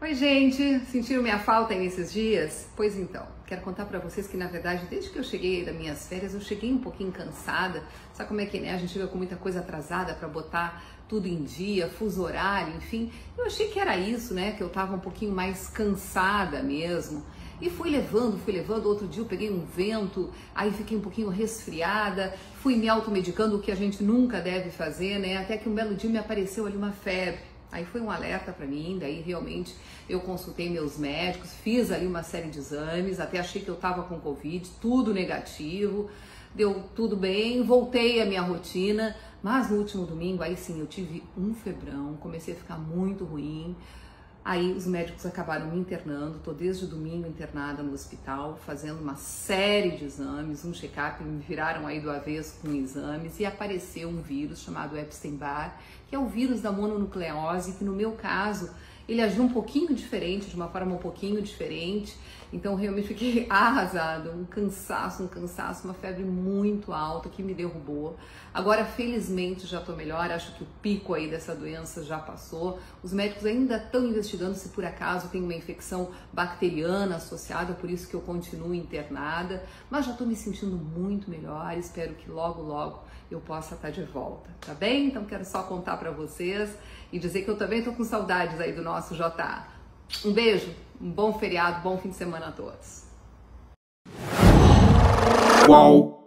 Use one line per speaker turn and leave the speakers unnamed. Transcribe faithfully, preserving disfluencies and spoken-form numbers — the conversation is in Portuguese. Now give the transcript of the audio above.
Oi, gente! Sentiram minha falta aí nesses dias? Pois então, quero contar pra vocês que, na verdade, desde que eu cheguei das minhas férias, eu cheguei um pouquinho cansada. Sabe como é que, né? A gente chega com muita coisa atrasada pra botar tudo em dia, fuso horário, enfim. Eu achei que era isso, né? Que eu tava um pouquinho mais cansada mesmo. E fui levando, fui levando. Outro dia eu peguei um vento, aí fiquei um pouquinho resfriada, fui me automedicando, o que a gente nunca deve fazer, né? Até que um belo dia me apareceu ali uma febre. Aí foi um alerta para mim, daí realmente eu consultei meus médicos, fiz ali uma série de exames, até achei que eu tava com Covid, tudo negativo, deu tudo bem, voltei à minha rotina, mas no último domingo, aí sim, eu tive um febrão, comecei a ficar muito ruim. Aí os médicos acabaram me internando, tô desde domingo internada no hospital, fazendo uma série de exames, um check-up, me viraram aí do avesso com exames e apareceu um vírus chamado Epstein-Barr, que é o vírus da mononucleose, que no meu caso ele agiu um pouquinho diferente, de uma forma um pouquinho diferente, então realmente fiquei arrasada, um cansaço, um cansaço, uma febre muito alta que me derrubou. Agora, felizmente, já tô melhor, acho que o pico aí dessa doença já passou. Os médicos ainda estão investigando se por acaso tem uma infecção bacteriana associada, por isso que eu continuo internada, mas já tô me sentindo muito melhor, espero que logo, logo eu possa estar de volta, tá bem? Então quero só contar pra vocês e dizer que eu também tô com saudades aí do nosso J A. Um beijo, um bom feriado, bom fim de semana a todos.
Uau!